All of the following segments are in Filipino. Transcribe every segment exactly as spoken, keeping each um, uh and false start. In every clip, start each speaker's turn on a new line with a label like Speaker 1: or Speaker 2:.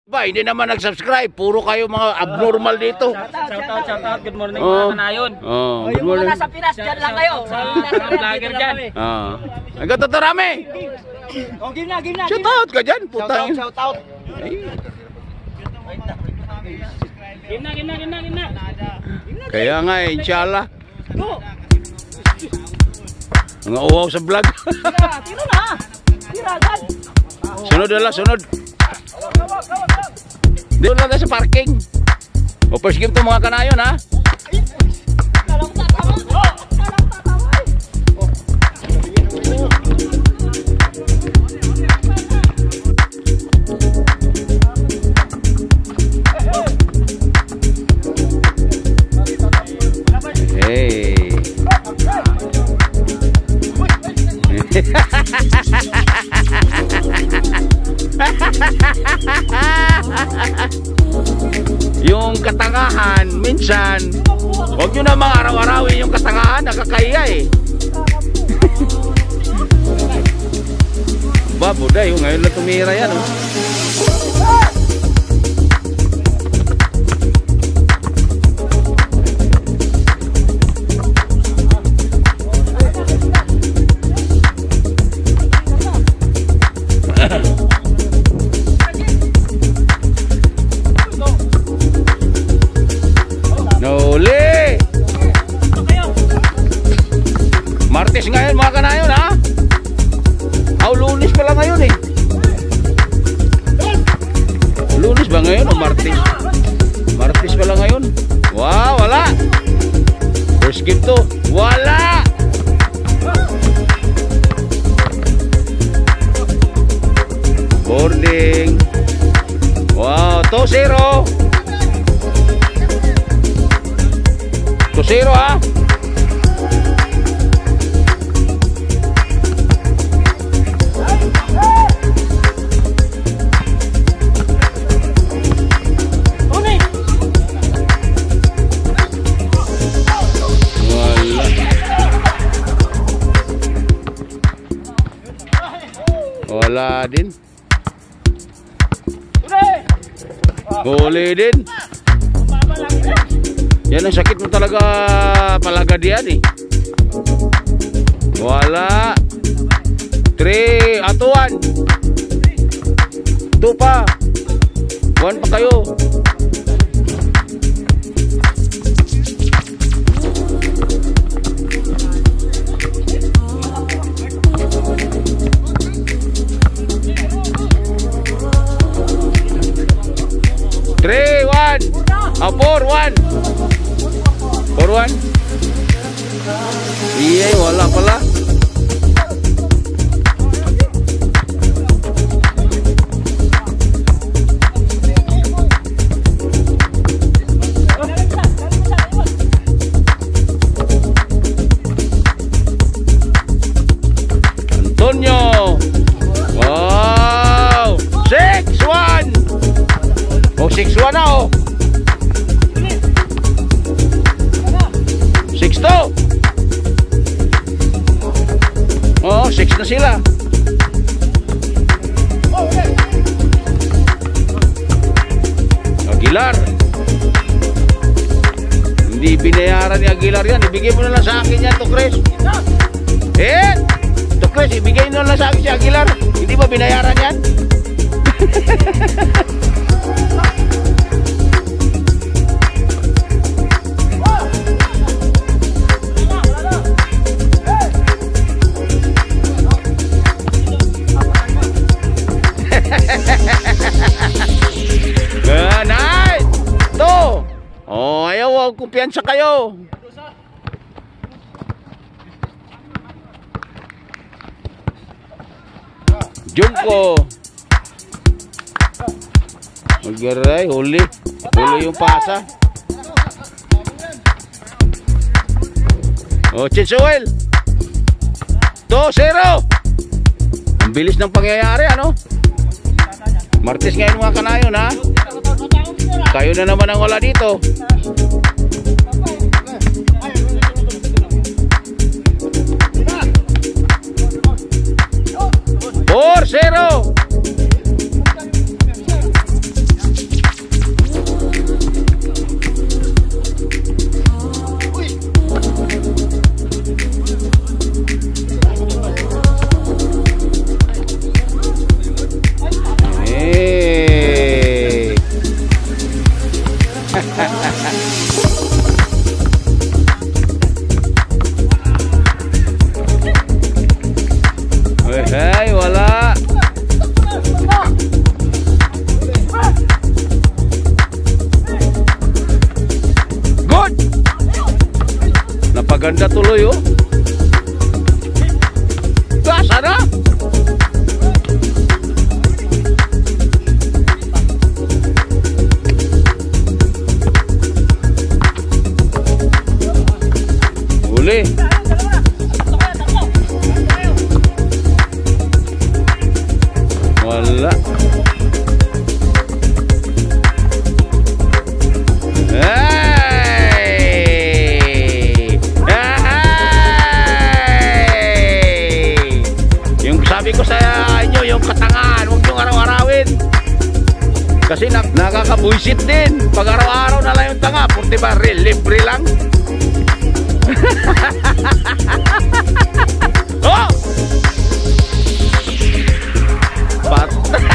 Speaker 1: Ba, hindi naman nag-subscribe. Puro kayo mga abnormal dito.
Speaker 2: Shout out, shout out. Good morning
Speaker 1: Oh.
Speaker 2: mga kanayon.
Speaker 1: Oh, good
Speaker 3: Yung mga
Speaker 1: morning.
Speaker 3: nasa Pinas, dyan lang kayo.
Speaker 2: Sa mga vlogger dyan.
Speaker 1: Ah. Ang gato rami.
Speaker 3: Oh, game na, game na.
Speaker 1: Shout out ka dyan,
Speaker 3: Shout out,
Speaker 1: putang.
Speaker 3: shout out.
Speaker 2: Game na, game na, game na, game na.
Speaker 1: Kaya nga eh, inshallah.
Speaker 3: Go!
Speaker 1: Mga uwaw sa vlog.
Speaker 3: Tira, tira na. Tira, agad.
Speaker 1: Sunod na lang, sunod. Dito lang tayo sa parking. O first game to mga kanayon ha.
Speaker 3: Kalang tatawa. Kalang tatawa.
Speaker 1: Hey. Yung katangahan, minsan, huwag nyo namang araw-arawin yung katangahan, nakakahiya eh. Babuday, oh, ngayon na tumira yan oh. Nuli! Martes ngayon mga kanayon ha? Aw, Lunes pala ngayon eh. Lunes ba ngayon o Martes? Martes pala ngayon. Wow, wala. First game to. Wala! Boarding. Wow, two zero. two zero ha. Wala. Wala din. Huli din. Yan ang sakit mo talaga palagad yan eh. Wala. three ato one. two pa. one pa kayo. three one. Ah, four one. four one. Iya, wala pala. Antonio. Wow. six one. Oh, six one na oh. six two. Oh, six na sila. Aguilar. Hindi binayaran ni Aguilar yan. Ibigay mo na lang sa akin yan, Tukres. Eh, Tukres, ibigay mo na lang sa akin si Aguilar. Hindi ba binayaran yan? Ganay! To! Oh, ayaw, kumpiyansa kayo. Jumpo. Magaray, huli. Huli yung pasa. Oh, Chinsuel. two zero. Ang bilis ng pangyayari, ano? Martes ngayon mga kanayon, ha? Kayo na naman ang wala dito. four zero. ganda tuloy oh. Gasa na. Huli. Wala. Hey! Hey! Yung sabi ko sa inyo, yung katangahan, huwag niyong araw-arawin. Kasi nak nakakabuisit din. Pag araw-araw na lang yung tanga, puti ba, libre lang. Oh! Pat.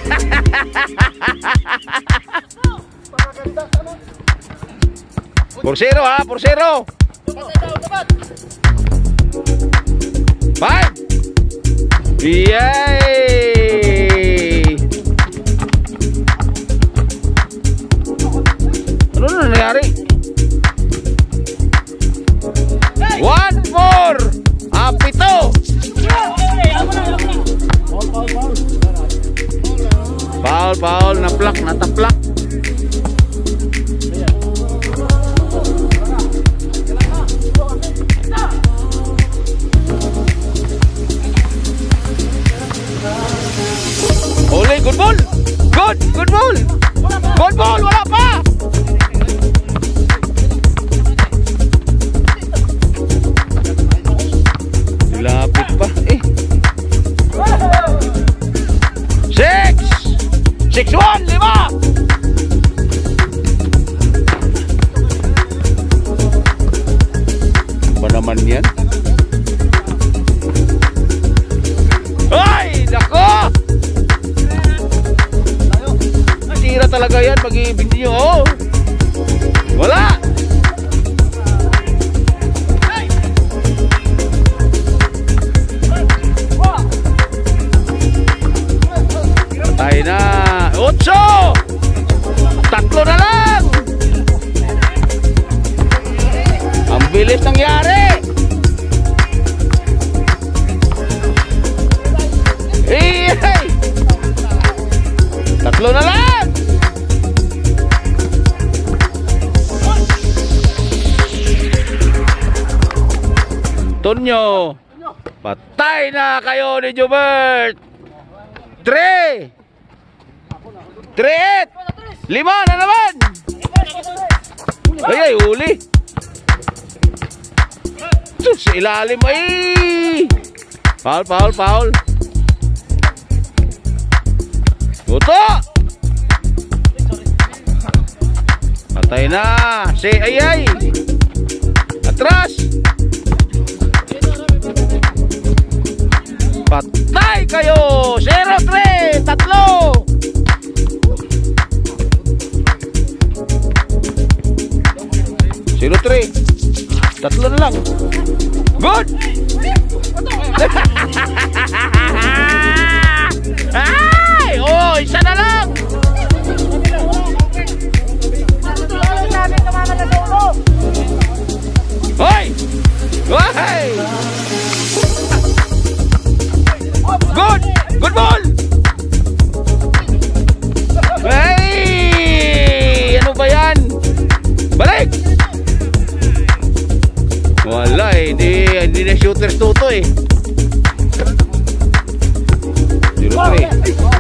Speaker 1: Porsero ha, porsero. Five. Yay! Ano na nangyari? One more. Ah, pito. Foul, foul, naplak, nataplak. Ole, good ball. Good, good ball. Good ball, wala pa. Lapit pa eh. Six. Six one, lima. Apa naman yan? Ay, nako. Tira talaga yan pag i-ibig nyo. Oh. Wala. Patay na. Otso. Tatlo na lang. Ang bilis nangyari. Iyay. Tatlo na lang. Antonio. Patay na kayo ni Jubert. Three. Three eight. Lima na naman. Ay ay, uli. Sus, ilalim ay. Foul, foul, foul. Buto. Patay na. Si ay ay. Atras. Patay kayo. Zero three. Tatlo. Zero three. Tatlo na lang. Good. Ay, oh, isa na lang. Hoy. Hoy. Good. Good ball. Hey, ano ba yan? Balik. Wala eh, hindi, hindi na shooters tuto eh. Zero three.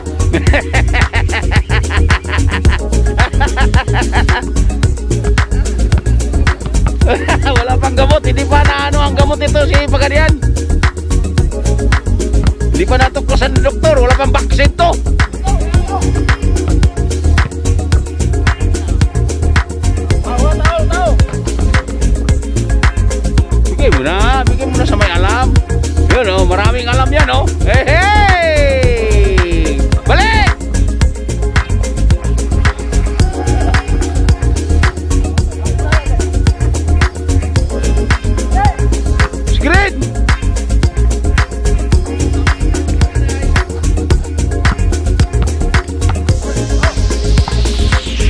Speaker 1: Wala pang gamot, hindi pa na ano ang gamot ito si Pagadian. Hindi pa natuklasan ng doktor, wala pang vaccine to. Bigay mo na, bigay mo na sa may alam. Yun oh, maraming alam yan oh. Hey, hey! Balik! Screen!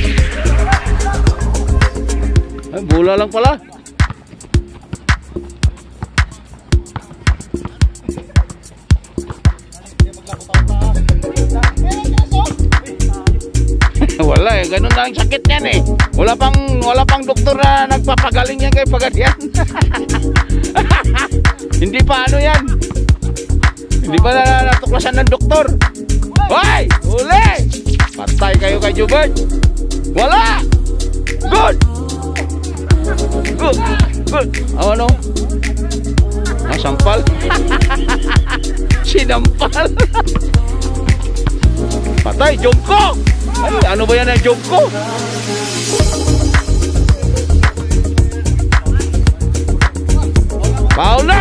Speaker 1: Ay, bola lang pala. Wala eh, ganun lang ang sakit niyan eh. Wala pang, wala pang doktor na nagpapagaling yan kay Pagadian. Hindi pa ano yan. Hindi pa na natuklasan ng doktor. Hoy! Uli! Patay kayo kay Jubert. Wala! Good! Good! Good! Oh, ano? Ah, sampal? Sinampal! Patay! Jungko! Ay, ano ba yan ang Jungko? Foul na!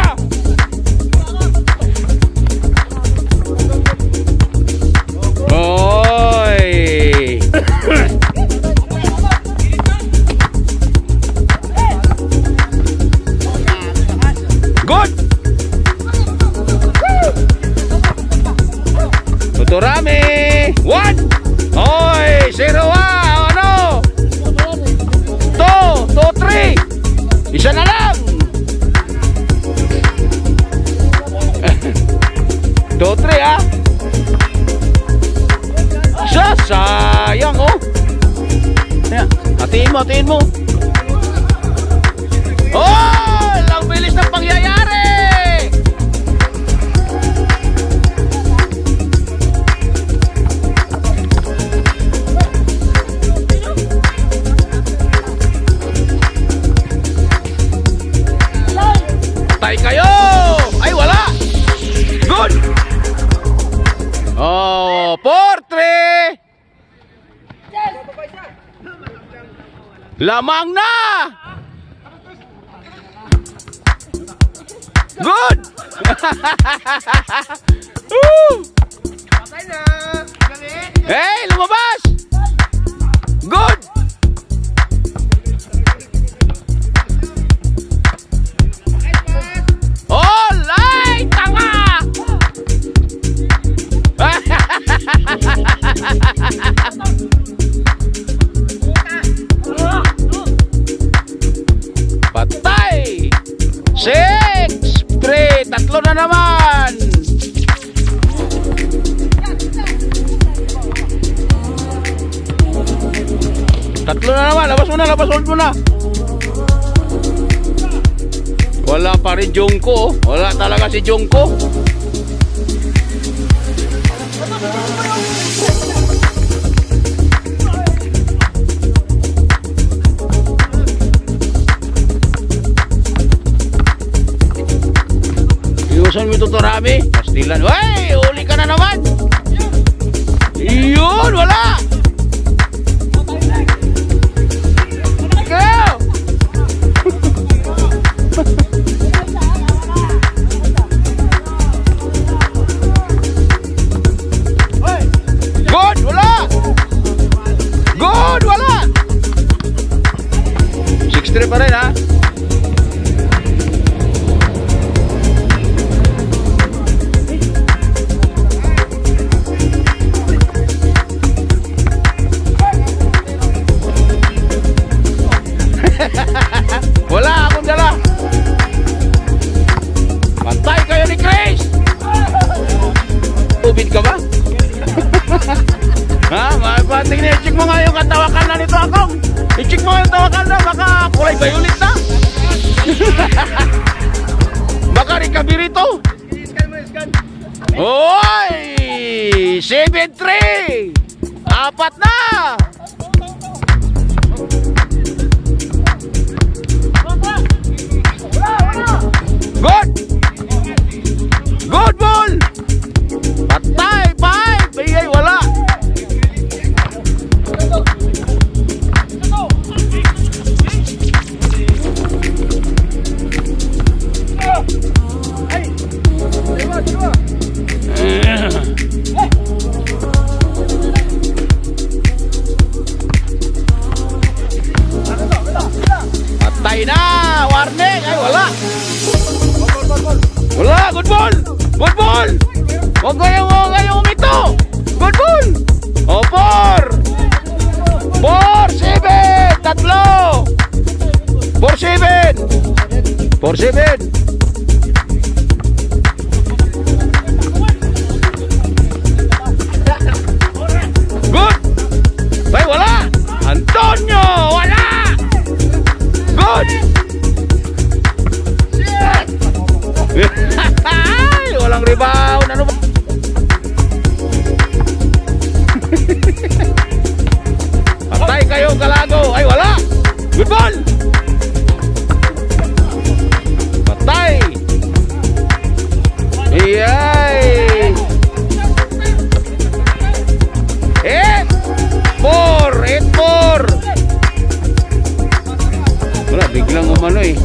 Speaker 1: Oy! Good! Tuturami! One! Oy! Zero ah! Ano? Two! Two, three! Isa na lang! Two, three ah! Isa! Sayang oh! Hatiin mo, hatiin mo! Oh! Lang bilis ng pangyayari! Tay kayo! Ay wala! Good! Oh, four three! Lamang na! Good! Woo! Hey, lumabas! Good! Alright! Tanga! Patay! Six! Three! Tatlo na naman! Tatlo na naman! Labas mo na! Labas hold mo na! Wala pa rin Jungko. Wala talaga si Jungko. Iusan mo ito Torami. Pastilan. Wey! Uli ka na naman. Iyon! Wala! Go! Good! Wala! Good! Wala! six three pa rin ha. Wala akong dala. Patay kayo ni Chris. Ubid ka ba? Ha? Mapating na i-check mo nga yung katawakan na nito akong. I-check mo nga yung tawakan na. Baka kulay violet na. Baka recovery to. Oy! seven three! Apat na! Good! Good ball! Patay! Five! Bigay! Wala! Patay na! Warning! Ay, wala! Wala! Good ball! Good ball! Huwag kayong, huwag kayong umito! Good ball! O, four! Four! Seven! Tatlo! Four, seven! Four, seven! Good! Ay, wala! Good ball! Patay! Iyay! eight four! eight four! Wala, biglang umano eh.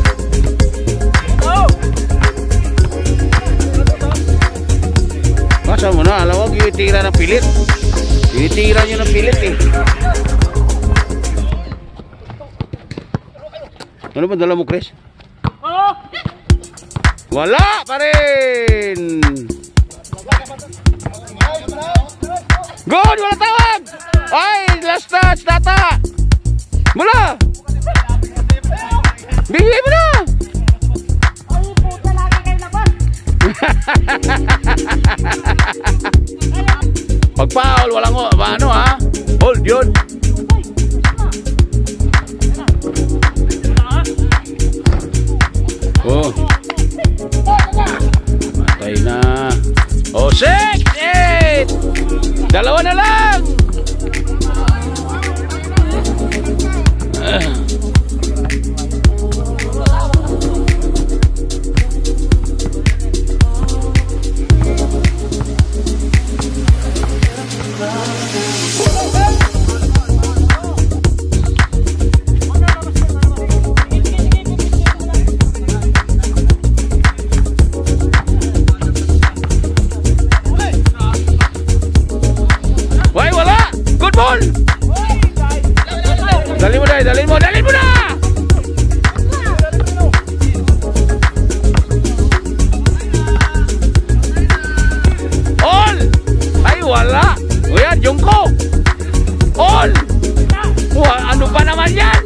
Speaker 1: Masa mo na, alam mo, itira ng pilit. Itira nyo ng pilit eh. Ano ba dala mo, Chris? Wala pa rin! Good! Wala tawag! Ay! Last touch! Tata! Mula! Bigay mo na!
Speaker 3: Ay, puta, lagi kayo laban.
Speaker 1: Pag foul, walang ano ha? Hold yun! Oh. Matay na. Oh, six! Eight! Dalawa na lang! Ah. Why, wala! Good ball! Dalhin mo na, dalhin mo, dalhin mo na! All! Ay, wala! O yan, Jungko! All! Wah, ano pa naman yan?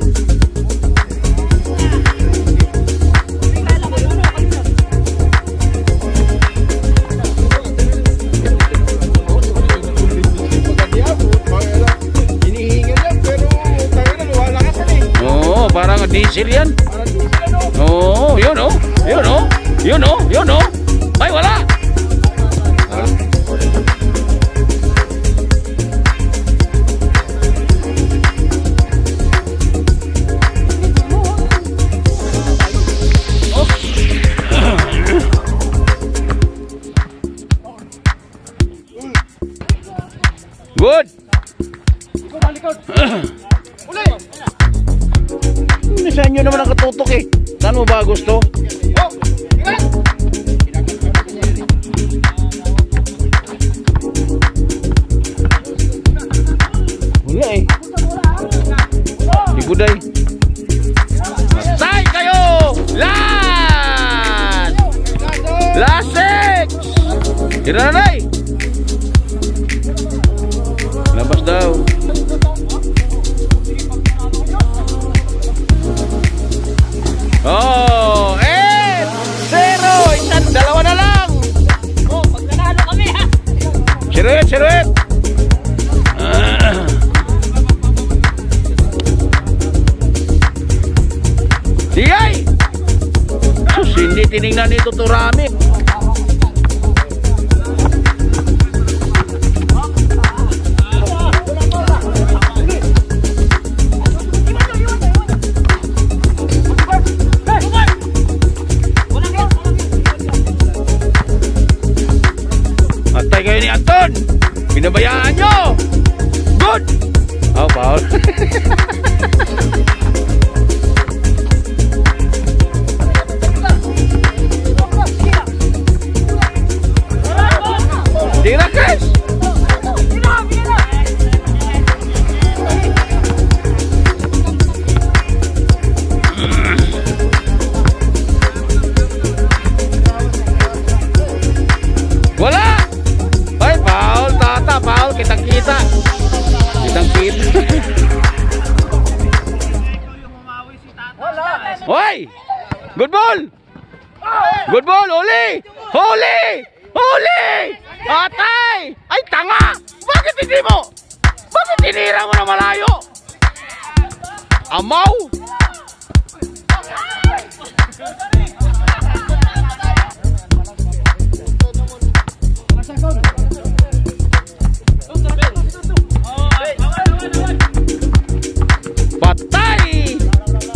Speaker 1: Oo, parang diesel yan. Oo, yun o. Yun o. Yun o. Yun o. Ay, wala. Good. Saan nyo naman nakatutok eh? Saan mo ba gusto? Wala eh. Ibuday. Matay kayo! Last! Last six! Tira na eh! Labas daw. Oh, eh, zero, isang, dalawa na lang.
Speaker 3: Oh, pag nanalo kami ha.
Speaker 1: Siruet, siruet. Ah. Iyay! Sus, hindi tinignan ito Turami. Atay kayo ni Anton. Binabayaan nyo. Good. Oh, foul. Tira, Chris. Wala. Ay, foul, tata, foul, kitang-kita. Kitang-kita. Hoy! Good ball! Good ball, huli! Huli! Huli! Atay! Ay, tanga! Bakit hindi mo? Bakit tinira mo na malayo? Amaw! Patay!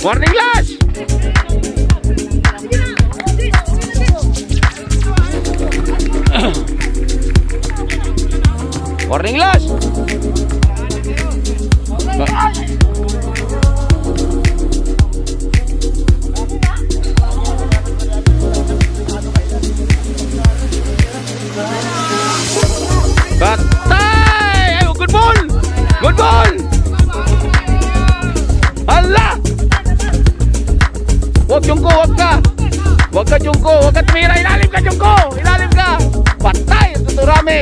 Speaker 1: Warning last. Warning last. Patay! Ayo, good ball! Good ball! Hala! Wag Jungko, wag ka! Wag ka Jungko, wag ka tumira! Ilalim ka Jungko! Ilalim ka! Patay! Tuturami!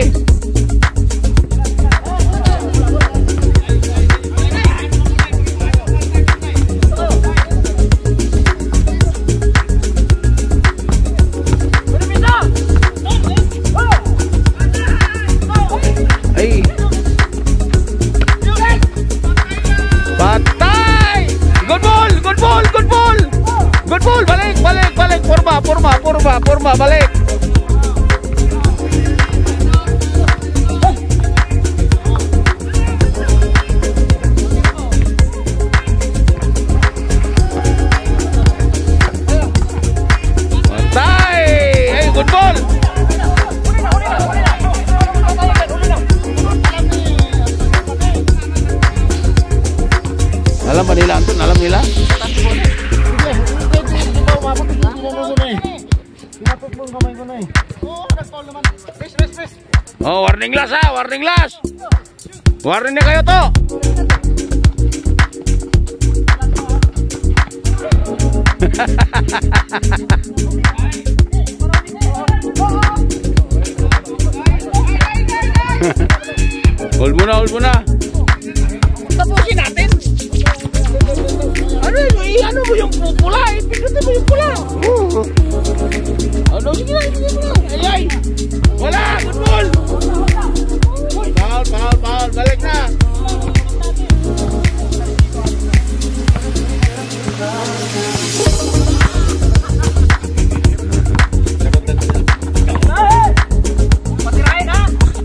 Speaker 1: Ay! Patay! Good ball! Good ball! Good ball! Good ball! Balik! Balik! Balik! Purba! Purba! Purba! Purba! Balik! Patay! Ay! Good ball! Alam ba nila, Anton? Alam nila? Oh, warning last ha! Warning last! Warning na kayo to! Hold mo na, hold mo na! Tapusin natin! Ano yun? Ano mo yung pula? Ipindutin mo yung pula! Ano? Sige na, sige na! Ay, ay! Wala! Good ball! Foul, foul, foul! Balik na!
Speaker 3: Patirahin ha!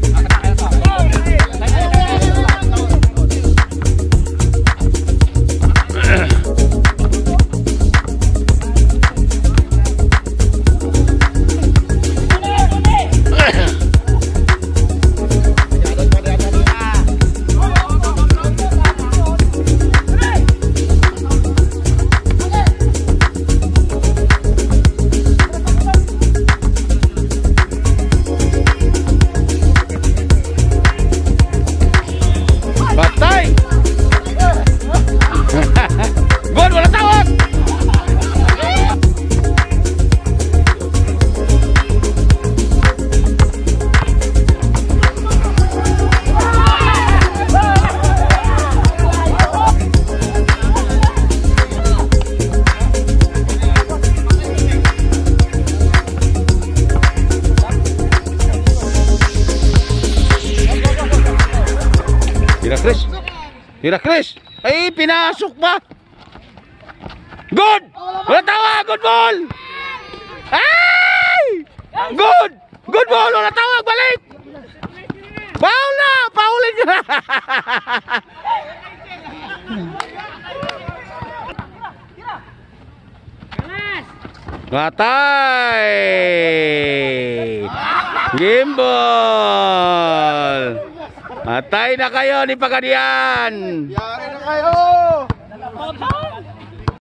Speaker 1: Patay! Good! Wala tawag! Tira Chris! Tira Chris! Ay, pinasok pa! Good! Wala tawa! Good ball! Ay! Good! Good ball! Wala tawa! Balik! Foul na! Foulin nyo na! Patay! Gimbal! Patay na kayo ni Pagadian!
Speaker 4: Yari na kayo!